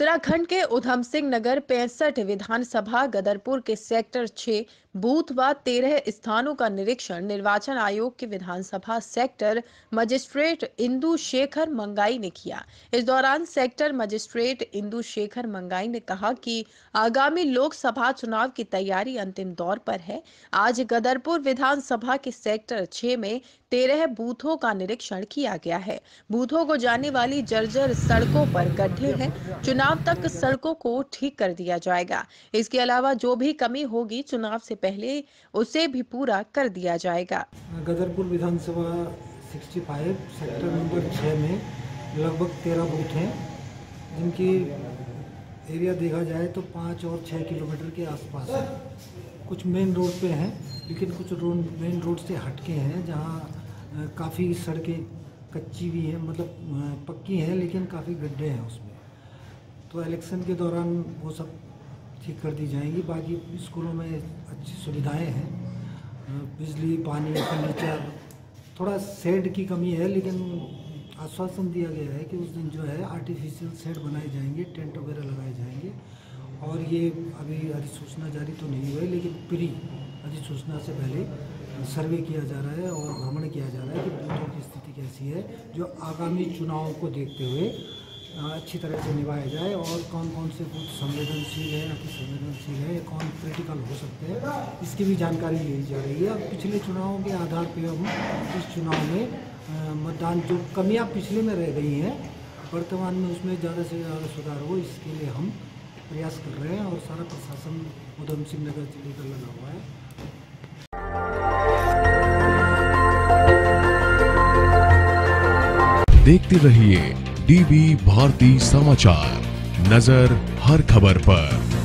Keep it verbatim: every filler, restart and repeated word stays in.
उत्तराखंड के उधम सिंह नगर पैंसठ विधानसभा गदरपुर के सेक्टर छह बूथ व तेरह स्थानों का निरीक्षण निर्वाचन आयोग के विधानसभा सेक्टर मजिस्ट्रेट इंदु शेखर मंगाई ने किया। इस दौरान सेक्टर मजिस्ट्रेट इंदु शेखर मंगाई ने कहा कि आगामी लोकसभा चुनाव की तैयारी अंतिम दौर पर है। आज गदरपुर विधानसभा के सेक्टर छह में तेरह बूथों का निरीक्षण किया गया है। बूथों को जाने वाली जर्जर सड़कों पर गड्ढे हैं। चुनाव तक सड़कों को ठीक कर दिया जाएगा। इसके अलावा जो भी कमी होगी चुनाव से पहले उसे भी पूरा कर दिया जाएगा। गदरपुर विधानसभा पैंसठ सेक्टर नंबर छह में लगभग तेरह बूथ हैं, जिनकी एरिया देखा जाए तो पाँच और छः किलोमीटर के आसपास है। कुछ मेन रोड पे हैं, लेकिन कुछ रोड मेन रोड से हटके हैं, जहां काफ़ी सड़कें कच्ची भी हैं, मतलब पक्की हैं, लेकिन काफ़ी गड्ढे हैं उसमें। तो इलेक्शन के दौरान वो सब ठीक कर दी जाएंगी। बाकी स्कूलों में अच्छी सुविधाएं हैं, बिजली, पानी, फर्नीचर। थोड़ा शेड की कमी है, लेकिन आश्वासन दिया गया है कि उस दिन जो है आर्टिफिशियल शेड बनाए जाएंगे, टेंट वगैरह लगाए जाएंगे। और ये अभी अधिसूचना जारी तो नहीं हुआ है, लेकिन प्री अधिसूचना से पहले सर्वे किया जा रहा है और भ्रमण किया जा रहा है कि बूथों की स्थिति कैसी है, जो आगामी चुनावों को देखते हुए अच्छी तरह से निभाया जाए, और कौन कौन से बूथ संवेदनशील है, अति संवेदनशील है, कौन क्रिटिकल हो सकते हैं, इसकी भी जानकारी ली जा रही है। अब पिछले चुनावों के आधार पर हम इस चुनाव में मतदान जो कमियां पिछले में रह गई हैं, वर्तमान में उसमें ज़्यादा से ज़्यादा सुधार हो, इसके लिए हम प्रयास कर रहे हैं और सारा प्रशासन उधम सिंह नगर जिले का लगा हुआ है। देखते रहिए डीवी भारती समाचार, नजर हर खबर पर।